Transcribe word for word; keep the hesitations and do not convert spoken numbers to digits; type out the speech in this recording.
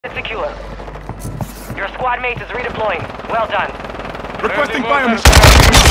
Secure. Your squad mate is redeploying. Well done. Requesting fire mission.